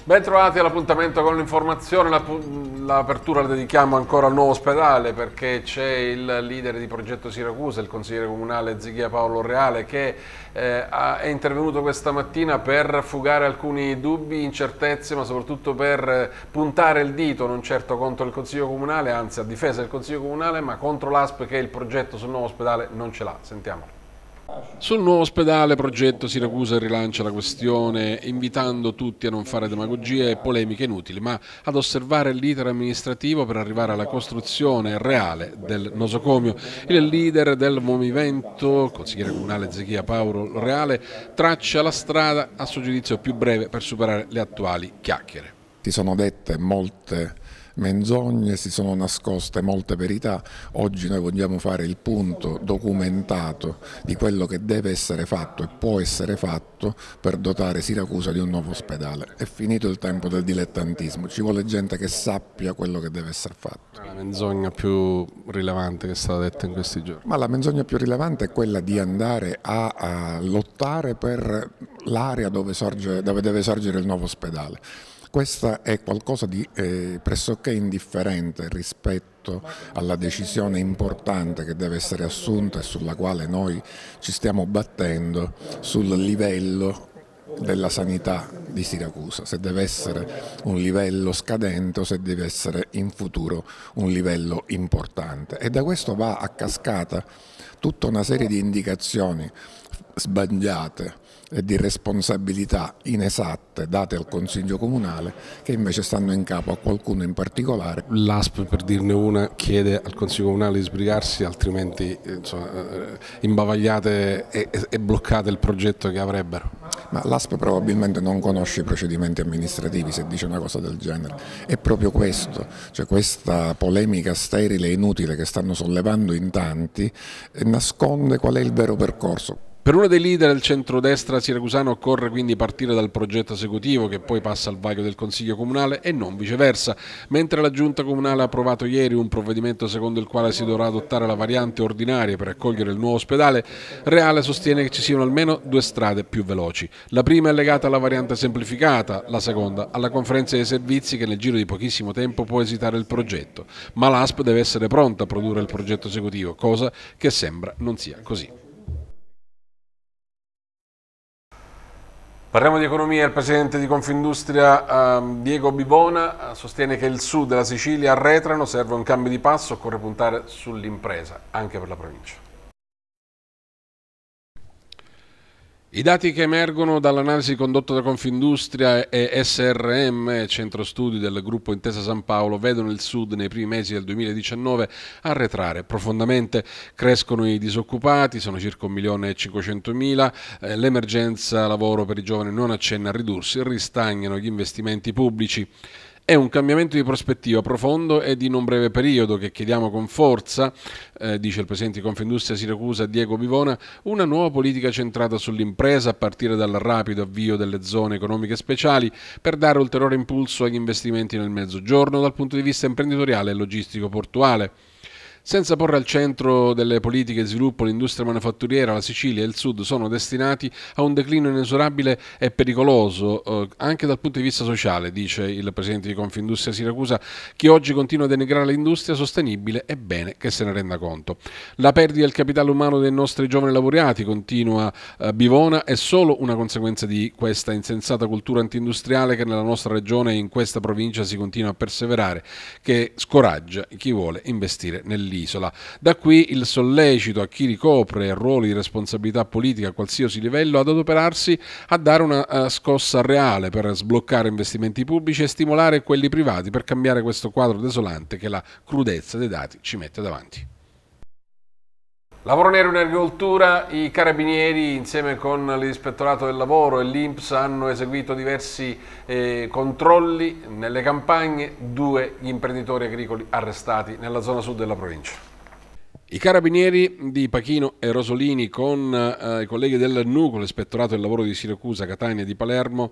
Ben trovati all'appuntamento con l'informazione. L'apertura la dedichiamo ancora al nuovo ospedale perché c'è il leader di Progetto Siracusa, il consigliere comunale Zichia Paolo Reale, che è intervenuto questa mattina per fugare alcuni dubbi, incertezze, ma soprattutto per puntare il dito non certo contro il Consiglio Comunale, anzi a difesa del Consiglio Comunale, ma contro l'ASP che il progetto sul nuovo ospedale non ce l'ha. Sentiamolo. Sul nuovo ospedale Progetto Siracusa rilancia la questione invitando tutti a non fare demagogie e polemiche inutili, ma ad osservare l'iter amministrativo per arrivare alla costruzione reale del nosocomio. Il leader del movimento, consigliere comunale Zichia Paolo Reale, traccia la strada a suo giudizio più breve per superare le attuali chiacchiere. Si sono dette molte menzogne, si sono nascoste molte verità. Oggi noi vogliamo fare il punto documentato di quello che deve essere fatto e può essere fatto per dotare Siracusa di un nuovo ospedale. È finito il tempo del dilettantismo, ci vuole gente che sappia quello che deve essere fatto. La menzogna più rilevante che è stata detta in questi giorni? Ma la menzogna più rilevante è quella di andare a lottare per l'area dove deve sorgere il nuovo ospedale. Questa è qualcosa di pressoché indifferente rispetto alla decisione importante che deve essere assunta e sulla quale noi ci stiamo battendo sul livello della sanità di Siracusa, se deve essere un livello scadente o se deve essere in futuro un livello importante. E da questo va a cascata tutta una serie di indicazioni sbagliate e di responsabilità inesatte date al Consiglio Comunale che invece stanno in capo a qualcuno in particolare. L'ASP, per dirne una, chiede al Consiglio Comunale di sbrigarsi, altrimenti imbavagliate e bloccate il progetto che avrebbero. Ma l'ASP probabilmente non conosce i procedimenti amministrativi se dice una cosa del genere. È proprio questo, cioè questa polemica sterile e inutile che stanno sollevando in tanti nasconde qual è il vero percorso. Per uno dei leader del centrodestra siracusano occorre quindi partire dal progetto esecutivo che poi passa al vaglio del Consiglio Comunale e non viceversa. Mentre la Giunta Comunale ha approvato ieri un provvedimento secondo il quale si dovrà adottare la variante ordinaria per accogliere il nuovo ospedale, Reale sostiene che ci siano almeno due strade più veloci. La prima è legata alla variante semplificata, la seconda alla conferenza dei servizi che nel giro di pochissimo tempo può esitare il progetto. Ma l'ASP deve essere pronta a produrre il progetto esecutivo, cosa che sembra non sia così. Parliamo di economia. Il presidente di Confindustria Diego Bivona sostiene che il sud e la Sicilia arretrano, serve un cambio di passo, occorre puntare sull'impresa anche per la provincia. I dati che emergono dall'analisi condotta da Confindustria e SRM, centro studi del gruppo Intesa San Paolo, vedono il Sud nei primi mesi del 2019 arretrare profondamente. Crescono i disoccupati, sono circa 1.500.000, l'emergenza lavoro per i giovani non accenna a ridursi, ristagnano gli investimenti pubblici. È un cambiamento di prospettiva profondo e di non breve periodo che chiediamo con forza, dice il presidente di Confindustria Siracusa Diego Bivona, una nuova politica centrata sull'impresa a partire dal rapido avvio delle zone economiche speciali per dare ulteriore impulso agli investimenti nel Mezzogiorno dal punto di vista imprenditoriale e logistico portuale. Senza porre al centro delle politiche di sviluppo l'industria manifatturiera, la Sicilia e il Sud sono destinati a un declino inesorabile e pericoloso anche dal punto di vista sociale, dice il presidente di Confindustria Siracusa. Chi oggi continua a denigrare l'industria sostenibile è bene che se ne renda conto. La perdita del capitale umano dei nostri giovani laureati, continua Bivona, è solo una conseguenza di questa insensata cultura antindustriale che nella nostra regione e in questa provincia si continua a perseverare, che scoraggia chi vuole investire nell'isola. Da qui il sollecito a chi ricopre ruoli di responsabilità politica a qualsiasi livello ad adoperarsi a dare una scossa reale per sbloccare investimenti pubblici e stimolare quelli privati per cambiare questo quadro desolante che la crudezza dei dati ci mette davanti. Lavoro nero in agricoltura. I carabinieri insieme con l'ispettorato del lavoro e l'INPS hanno eseguito diversi controlli nelle campagne, 2 gli imprenditori agricoli arrestati nella zona sud della provincia. I carabinieri di Pachino e Rosolini con i colleghi del Nucleo, l'Ispettorato del Lavoro di Siracusa, Catania e di Palermo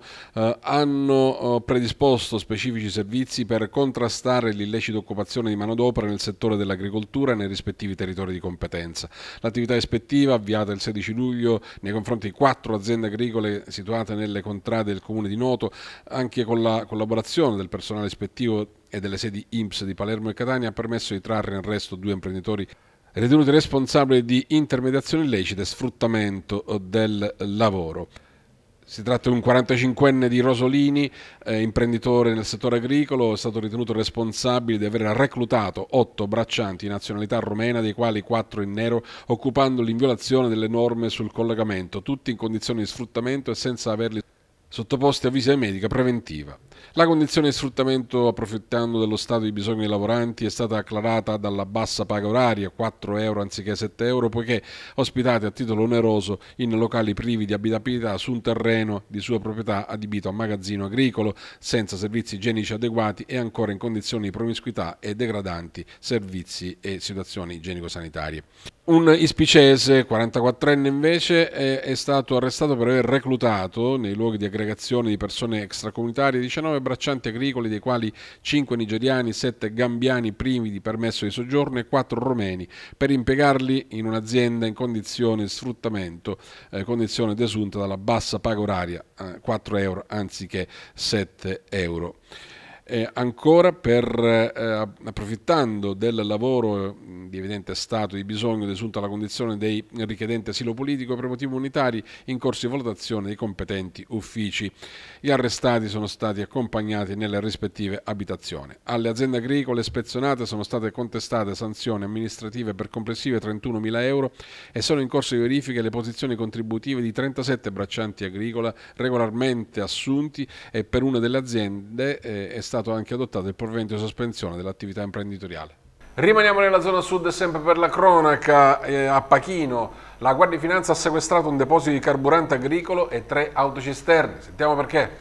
hanno predisposto specifici servizi per contrastare l'illecita occupazione di manodopera nel settore dell'agricoltura nei rispettivi territori di competenza. L'attività ispettiva, avviata il 16 luglio nei confronti di 4 aziende agricole situate nelle contrade del comune di Noto, anche con la collaborazione del personale ispettivo e delle sedi INPS di Palermo e Catania, ha permesso di trarre in arresto 2 imprenditori ritenuti responsabili di intermediazione illecita e sfruttamento del lavoro. Si tratta di un 45enne di Rosolini, imprenditore nel settore agricolo, è stato ritenuto responsabile di aver reclutato 8 braccianti di nazionalità rumena, dei quali 4 in nero, occupandoli in violazione delle norme sul collocamento, tutti in condizioni di sfruttamento e senza averli sottoposti a visita medica preventiva. La condizione di sfruttamento approfittando dello stato di bisogno dei lavoranti è stata acclarata dalla bassa paga oraria, 4 euro anziché 7 euro, poiché ospitati a titolo oneroso in locali privi di abitabilità su un terreno di sua proprietà adibito a magazzino agricolo, senza servizi igienici adeguati e ancora in condizioni di promiscuità e degradanti servizi e situazioni igienico-sanitarie. Un ispicese, 44enne invece, è stato arrestato per aver reclutato nei luoghi di aggregazione di persone extracomunitarie 19 braccianti agricoli, dei quali 5 nigeriani, 7 gambiani privi di permesso di soggiorno e 4 romeni, per impiegarli in un'azienda in condizioni di sfruttamento, condizione desunta dalla bassa paga oraria, 4 euro anziché 7 euro. Ancora approfittando del lavoro di evidente stato di bisogno desunto alla condizione dei richiedenti asilo politico per motivi umanitari in corso di valutazione dei competenti uffici. Gli arrestati sono stati accompagnati nelle rispettive abitazioni. Alle aziende agricole ispezionate sono state contestate sanzioni amministrative per complessive 31.000 euro e sono in corso di verifiche le posizioni contributive di 37 braccianti agricola regolarmente assunti, e per una delle aziende è stato anche adottato il provvedimento di sospensione dell'attività imprenditoriale. Rimaniamo nella zona sud e sempre per la cronaca. A Pachino la Guardia di Finanza ha sequestrato un deposito di carburante agricolo e 3 autocisterne. Sentiamo perché.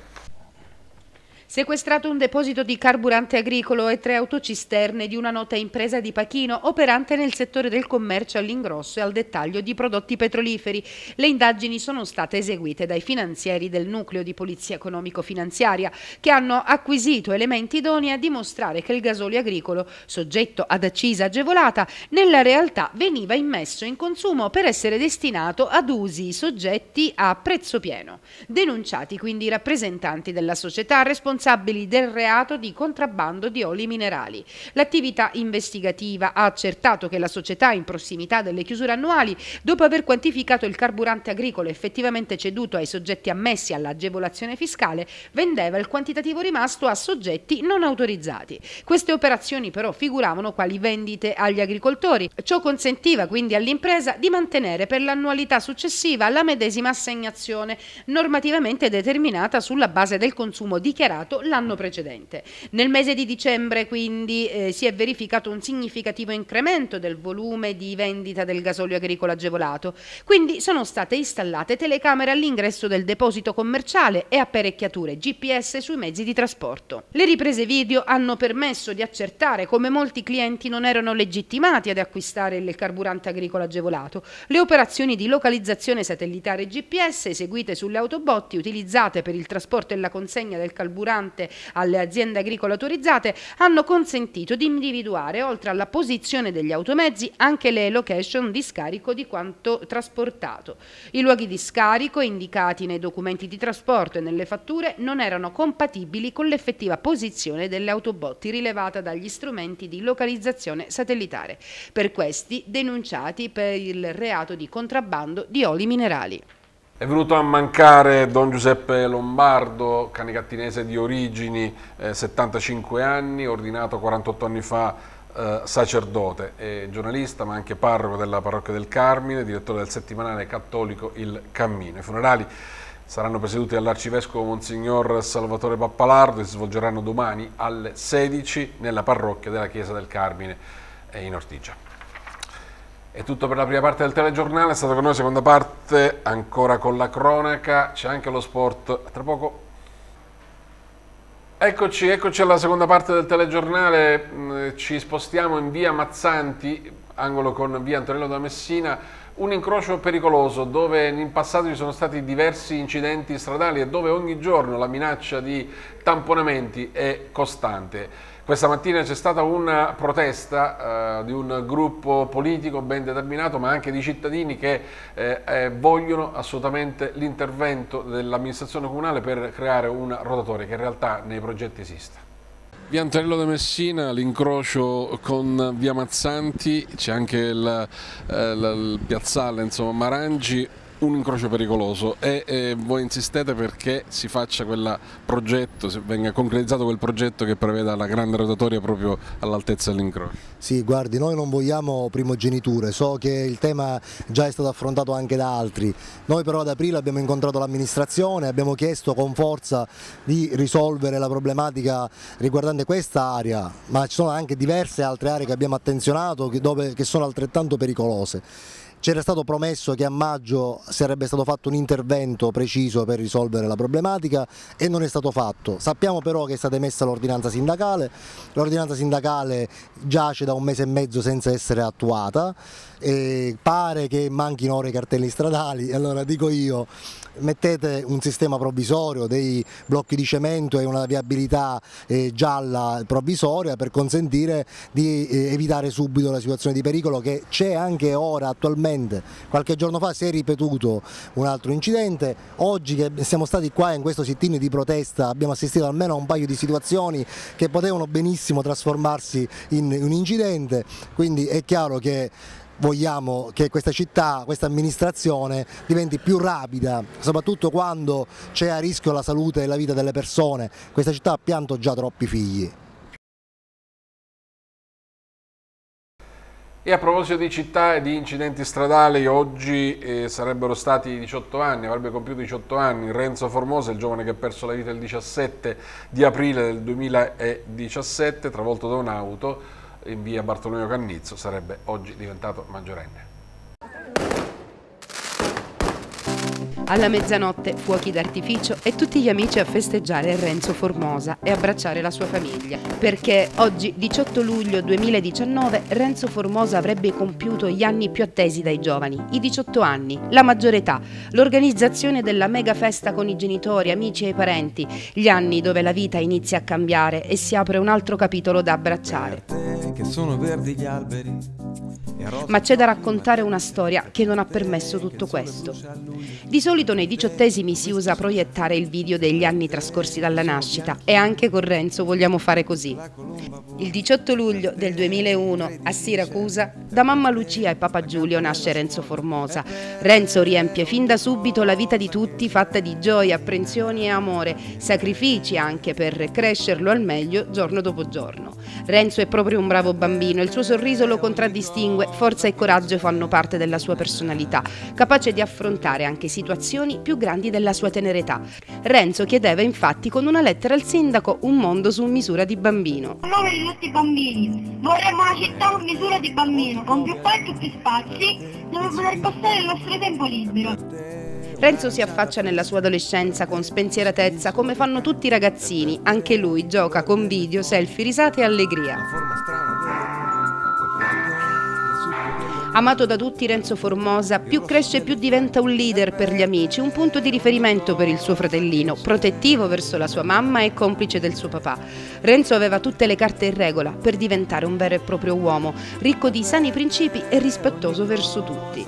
Sequestrato un deposito di carburante agricolo e 3 autocisterne di una nota impresa di Pachino operante nel settore del commercio all'ingrosso e al dettaglio di prodotti petroliferi. Le indagini sono state eseguite dai finanzieri del nucleo di polizia economico-finanziaria, che hanno acquisito elementi idonei a dimostrare che il gasolio agricolo, soggetto ad accisa agevolata, nella realtà veniva immesso in consumo per essere destinato ad usi soggetti a prezzo pieno. Denunciati quindi i rappresentanti della società responsabili del reato di contrabbando di oli minerali. L'attività investigativa ha accertato che la società, in prossimità delle chiusure annuali, dopo aver quantificato il carburante agricolo effettivamente ceduto ai soggetti ammessi all'agevolazione fiscale, vendeva il quantitativo rimasto a soggetti non autorizzati. Queste operazioni però figuravano quali vendite agli agricoltori. Ciò consentiva quindi all'impresa di mantenere per l'annualità successiva la medesima assegnazione normativamente determinata sulla base del consumo dichiarato l'anno precedente. Nel mese di dicembre quindi si è verificato un significativo incremento del volume di vendita del gasolio agricolo agevolato, quindi sono state installate telecamere all'ingresso del deposito commerciale e apparecchiature GPS sui mezzi di trasporto. Le riprese video hanno permesso di accertare come molti clienti non erano legittimati ad acquistare il carburante agricolo agevolato. Le operazioni di localizzazione satellitare GPS eseguite sulle autobotti utilizzate per il trasporto e la consegna del carburante alle aziende agricole autorizzate hanno consentito di individuare, oltre alla posizione degli automezzi, anche le location di scarico di quanto trasportato. I luoghi di scarico indicati nei documenti di trasporto e nelle fatture non erano compatibili con l'effettiva posizione delle autobotti rilevata dagli strumenti di localizzazione satellitare. Per questi denunciati per il reato di contrabbando di oli minerali. È venuto a mancare Don Giuseppe Lombardo, canigattinese di origini, 75 anni, ordinato 48 anni fa sacerdote, è giornalista ma anche parroco della parrocchia del Carmine, direttore del settimanale cattolico Il Cammino. I funerali saranno presieduti dall'arcivescovo Monsignor Salvatore Pappalardo e si svolgeranno domani alle 16 nella parrocchia della Chiesa del Carmine in Ortigia. È tutto per la prima parte del telegiornale, è stata con noi la seconda parte, ancora con la cronaca, c'è anche lo sport, tra poco. Eccoci alla seconda parte del telegiornale, ci spostiamo in via Mazzanti, angolo con via Antonello da Messina, un incrocio pericoloso dove in passato ci sono stati diversi incidenti stradali e dove ogni giorno la minaccia di tamponamenti è costante. Questa mattina c'è stata una protesta di un gruppo politico ben determinato, ma anche di cittadini che vogliono assolutamente l'intervento dell'amministrazione comunale per creare una rotatoria che in realtà nei progetti esiste. Via Antonello da Messina, l'incrocio con via Mazzanti, c'è anche il piazzale, insomma, Marangi, un incrocio pericoloso e voi insistete perché si faccia quel progetto, venga concretizzato quel progetto che preveda la grande rotatoria proprio all'altezza dell'incrocio. Sì, guardi, noi non vogliamo primogeniture, so che il tema già è stato affrontato anche da altri, noi però ad aprile abbiamo incontrato l'amministrazione, abbiamo chiesto con forza di risolvere la problematica riguardante questa area, ma ci sono anche diverse altre aree che abbiamo attenzionato che sono altrettanto pericolose. C'era stato promesso che a maggio sarebbe stato fatto un intervento preciso per risolvere la problematica e non è stato fatto. Sappiamo però che è stata emessa l'ordinanza sindacale giace da 1 mese e mezzo senza essere attuata e pare che manchino ora i cartelli stradali, allora dico io, mettete un sistema provvisorio, dei blocchi di cemento e una viabilità gialla provvisoria per consentire di evitare subito la situazione di pericolo che c'è anche ora attualmente. Qualche giorno fa si è ripetuto un altro incidente, oggi che siamo stati qua in questo sit-in di protesta abbiamo assistito almeno a un paio di situazioni che potevano benissimo trasformarsi in un incidente, quindi è chiaro che vogliamo che questa città, questa amministrazione diventi più rapida, soprattutto quando c'è a rischio la salute e la vita delle persone. Questa città ha pianto già troppi figli. E a proposito di città e di incidenti stradali, oggi sarebbero stati 18 anni, avrebbe compiuto 18 anni Renzo Formosa, il giovane che ha perso la vita il 17 di aprile del 2017, travolto da un'auto in via Bartolomeo Cannizzo, sarebbe oggi diventato maggiorenne. Alla mezzanotte fuochi d'artificio e tutti gli amici a festeggiare Renzo Formosa e abbracciare la sua famiglia. Perché oggi, 18 luglio 2019, Renzo Formosa avrebbe compiuto gli anni più attesi dai giovani, i 18 anni, la maggiore età, l'organizzazione della mega festa con i genitori, amici e parenti, gli anni dove la vita inizia a cambiare e si apre un altro capitolo da abbracciare. Che sono verdi gli alberi. Ma c'è da raccontare una storia che non ha permesso tutto questo. Di solito nei 18esimi si usa proiettare il video degli anni trascorsi dalla nascita e anche con Renzo vogliamo fare così. Il 18 luglio del 2001 a Siracusa da mamma Lucia e papà Giulio nasce Renzo Formosa. Renzo riempie fin da subito la vita di tutti fatta di gioia, apprensioni e amore, sacrifici anche per crescerlo al meglio giorno dopo giorno. Renzo è proprio un bravo bambino, il suo sorriso lo contraddistingue, forza e coraggio fanno parte della sua personalità, capace di affrontare anche situazioni più grandi della sua tenera età. Renzo chiedeva infatti con una lettera al sindaco un mondo su misura di bambino. A nome di tutti i bambini, vorremmo una città con misura di bambino, con più parchi e più spazi, dove poter passare il nostro tempo libero. Renzo si affaccia nella sua adolescenza con spensieratezza come fanno tutti i ragazzini, anche lui gioca con video, selfie, risate e allegria. Amato da tutti Renzo Formosa, più cresce più diventa un leader per gli amici, un punto di riferimento per il suo fratellino, protettivo verso la sua mamma e complice del suo papà. Renzo aveva tutte le carte in regola per diventare un vero e proprio uomo, ricco di sani principi e rispettoso verso tutti.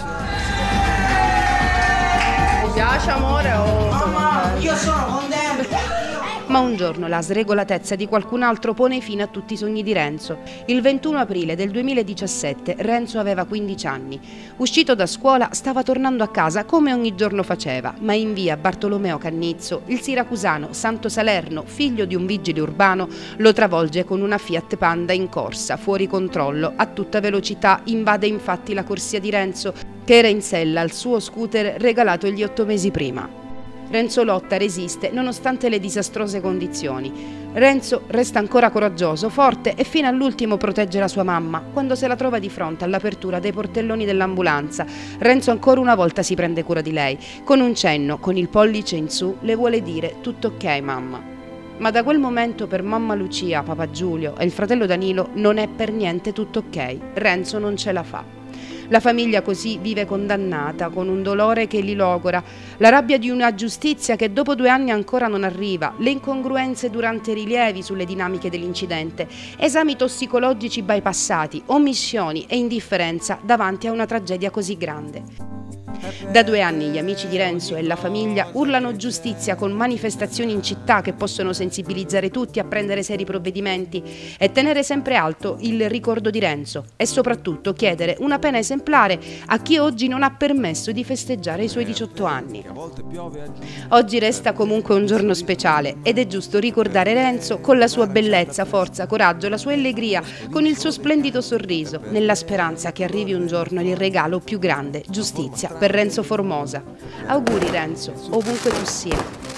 Mi piace amore o... Mamma, io sono contento! Ma un giorno la sregolatezza di qualcun altro pone fine a tutti i sogni di Renzo. Il 21 aprile del 2017 Renzo aveva 15 anni. Uscito da scuola stava tornando a casa come ogni giorno faceva, ma in via Bartolomeo Cannizzo il siracusano Santo Salerno, figlio di un vigile urbano, lo travolge con una Fiat Panda in corsa, fuori controllo, a tutta velocità, invade infatti la corsia di Renzo, che era in sella al suo scooter regalatogli 8 mesi prima. Renzo lotta, resiste, nonostante le disastrose condizioni. Renzo resta ancora coraggioso, forte e fino all'ultimo protegge la sua mamma. Quando se la trova di fronte all'apertura dei portelloni dell'ambulanza, Renzo ancora una volta si prende cura di lei. Con un cenno, con il pollice in su, le vuole dire: tutto ok, mamma. Ma da quel momento per mamma Lucia, papà Giulio e il fratello Danilo non è per niente tutto ok. Renzo non ce la fa. La famiglia così vive condannata, con un dolore che li logora, la rabbia di una giustizia che dopo 2 anni ancora non arriva, le incongruenze durante i rilievi sulle dinamiche dell'incidente, esami tossicologici bypassati, omissioni e indifferenza davanti a una tragedia così grande. Da 2 anni gli amici di Renzo e la famiglia urlano giustizia con manifestazioni in città che possono sensibilizzare tutti a prendere seri provvedimenti e tenere sempre alto il ricordo di Renzo e soprattutto chiedere una pena esemplare a chi oggi non ha permesso di festeggiare i suoi 18 anni. Oggi resta comunque un giorno speciale ed è giusto ricordare Renzo con la sua bellezza, forza, coraggio, la sua allegria, con il suo splendido sorriso, nella speranza che arrivi un giorno il regalo più grande, giustizia, per Renzo Formosa. Auguri Renzo, ovunque tu sia.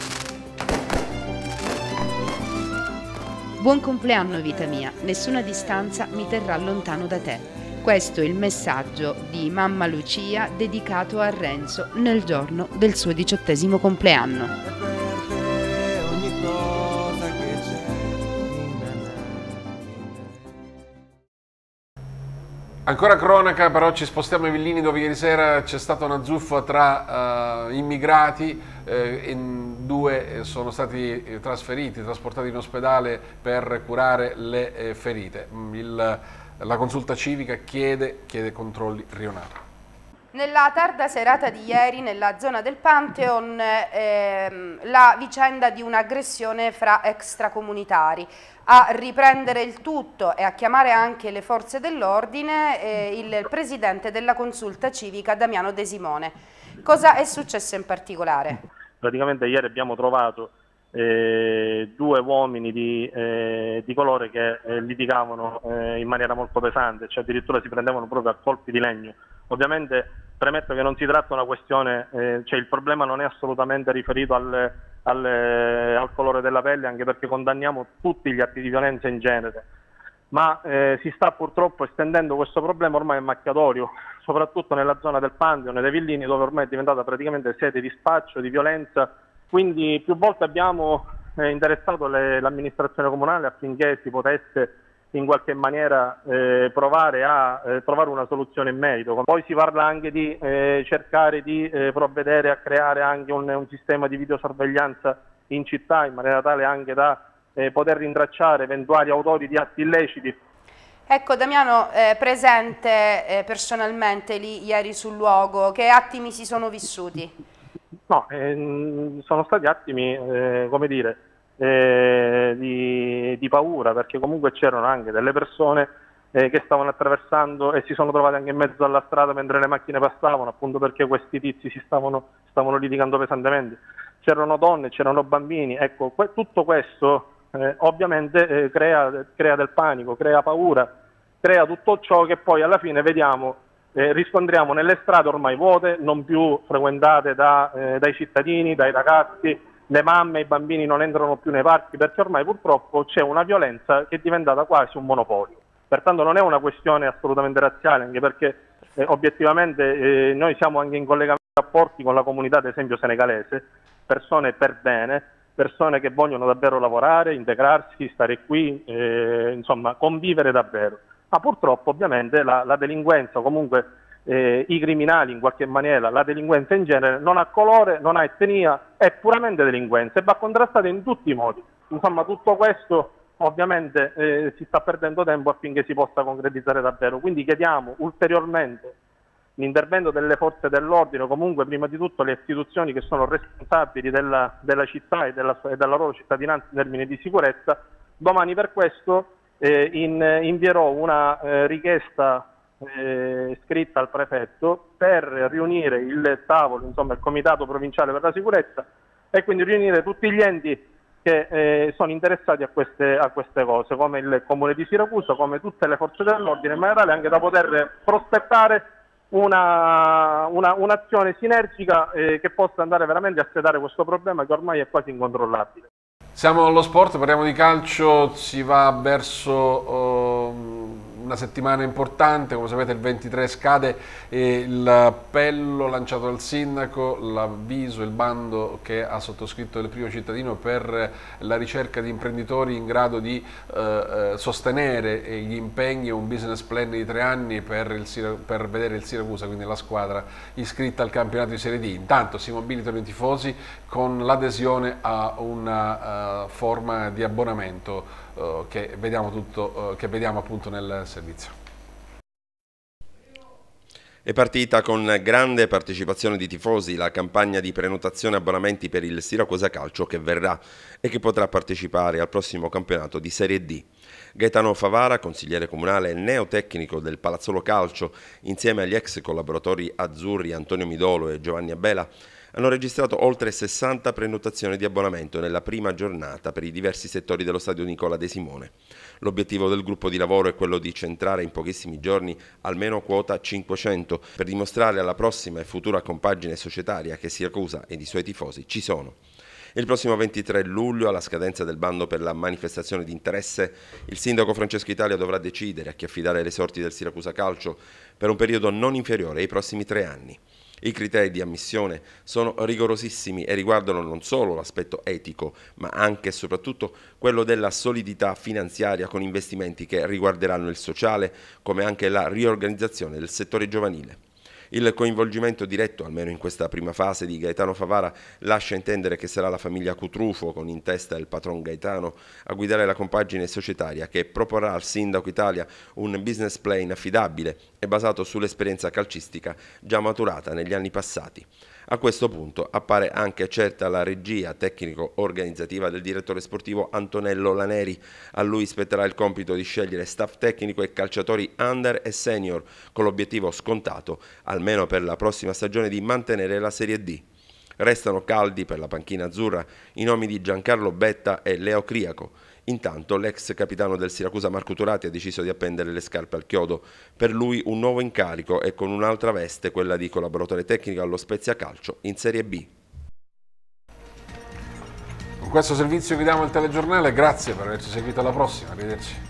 Buon compleanno vita mia, nessuna distanza mi terrà lontano da te. Questo è il messaggio di mamma Lucia dedicato a Renzo nel giorno del suo 18° compleanno. Ancora cronaca, però ci spostiamo ai Villini dove ieri sera c'è stata una zuffa tra immigrati, 2 sono stati trasportati in ospedale per curare le ferite. La consulta civica chiede controlli rionali. Nella tarda serata di ieri nella zona del Pantheon la vicenda di un'aggressione fra extracomunitari. A riprendere il tutto e a chiamare anche le forze dell'ordine il presidente della consulta civica Damiano De Simone. Cosa è successo in particolare? Praticamente ieri abbiamo trovato 2 uomini di colore che litigavano in maniera molto pesante, cioè addirittura si prendevano proprio a colpi di legno. Ovviamente premetto che non si tratta di una questione, cioè il problema non è assolutamente riferito al colore della pelle, anche perché condanniamo tutti gli atti di violenza in genere, ma si sta purtroppo estendendo questo problema ormai a macchiatorio, soprattutto nella zona del Pantheon e dei Villini, dove ormai è diventata praticamente sede di spaccio, di violenza. Quindi più volte abbiamo interessato l'amministrazione comunale affinché si potesse in qualche maniera provare a trovare una soluzione in merito. Poi si parla anche di cercare di provvedere a creare anche un sistema di videosorveglianza in città, in maniera tale anche da poter rintracciare eventuali autori di atti illeciti. Ecco Damiano, presente personalmente lì ieri sul luogo, che attimi si sono vissuti? No, sono stati attimi, come dire, di paura, perché comunque c'erano anche delle persone che stavano attraversando e si sono trovate anche in mezzo alla strada mentre le macchine passavano, appunto perché questi tizi stavano litigando pesantemente. C'erano donne, c'erano bambini, ecco, tutto questo ovviamente crea del panico, crea paura, crea tutto ciò che poi alla fine vediamo, riscontriamo nelle strade ormai vuote, non più frequentate dai cittadini, dai ragazzi. Le mamme e i bambini non entrano più nei parchi perché ormai purtroppo c'è una violenza che è diventata quasi un monopolio. Pertanto non è una questione assolutamente razziale, anche perché obiettivamente noi siamo anche in collegamento rapporti con la comunità, ad esempio senegalese, persone per bene, persone che vogliono davvero lavorare, integrarsi, stare qui, insomma convivere davvero. Ma purtroppo ovviamente la delinquenza, comunque i criminali in qualche maniera, la delinquenza in genere non ha colore, non ha etnia, è puramente delinquenza e va contrastata in tutti i modi. Insomma tutto questo ovviamente si sta perdendo tempo affinché si possa concretizzare davvero, quindi chiediamo ulteriormente l'intervento delle forze dell'ordine, comunque prima di tutto le istituzioni che sono responsabili della città e della loro cittadinanza in termini di sicurezza. Domani per questo invierò una richiesta scritta al prefetto per riunire il tavolo, insomma il comitato provinciale per la sicurezza, e quindi riunire tutti gli enti che sono interessati a queste cose, come il comune di Siracusa, come tutte le forze dell'ordine, in maniera tale anche da poter prospettare un'azione sinergica che possa andare veramente a sedare questo problema che ormai è quasi incontrollabile. Siamo allo sport, parliamo di calcio, si va verso una settimana importante, come sapete il 23 scade l'appello lanciato dal sindaco, l'avviso, il bando che ha sottoscritto il primo cittadino per la ricerca di imprenditori in grado di sostenere gli impegni e un business plan di 3 anni per vedere il Siracusa, quindi la squadra iscritta al campionato di Serie D. Intanto si mobilitano i tifosi con l'adesione a una forma di abbonamento che vediamo appunto nel servizio. È partita con grande partecipazione di tifosi la campagna di prenotazione abbonamenti per il Siracusa Calcio che verrà e che potrà partecipare al prossimo campionato di Serie D. Gaetano Favara, consigliere comunale e neotecnico del Palazzolo Calcio, insieme agli ex collaboratori azzurri Antonio Midolo e Giovanni Abela, hanno registrato oltre 60 prenotazioni di abbonamento nella prima giornata per i diversi settori dello stadio Nicola De Simone. L'obiettivo del gruppo di lavoro è quello di centrare in pochissimi giorni almeno quota 500 per dimostrare alla prossima e futura compagine societaria che Siracusa ed i suoi tifosi ci sono. Il prossimo 23 luglio, alla scadenza del bando per la manifestazione di interesse, il sindaco Francesco Italia dovrà decidere a chi affidare le sorti del Siracusa Calcio per un periodo non inferiore ai prossimi 3 anni. I criteri di ammissione sono rigorosissimi e riguardano non solo l'aspetto etico, ma anche e soprattutto quello della solidità finanziaria con investimenti che riguarderanno il sociale, come anche la riorganizzazione del settore giovanile. Il coinvolgimento diretto, almeno in questa prima fase, di Gaetano Favara lascia intendere che sarà la famiglia Cutrufo, con in testa il patron Gaetano, a guidare la compagine societaria che proporrà al sindaco Italia un business plan affidabile e basato sull'esperienza calcistica già maturata negli anni passati. A questo punto appare anche certa la regia tecnico-organizzativa del direttore sportivo Antonello Laneri. A lui spetterà il compito di scegliere staff tecnico e calciatori under e senior, con l'obiettivo scontato, almeno per la prossima stagione, di mantenere la Serie D. Restano caldi per la panchina azzurra i nomi di Giancarlo Betta e Leo Criaco. Intanto l'ex capitano del Siracusa Marco Turati ha deciso di appendere le scarpe al chiodo. Per lui un nuovo incarico e con un'altra veste, quella di collaboratore tecnico allo Spezia Calcio in Serie B. Con questo servizio vi diamo il telegiornale, grazie per averci seguito, alla prossima, arrivederci.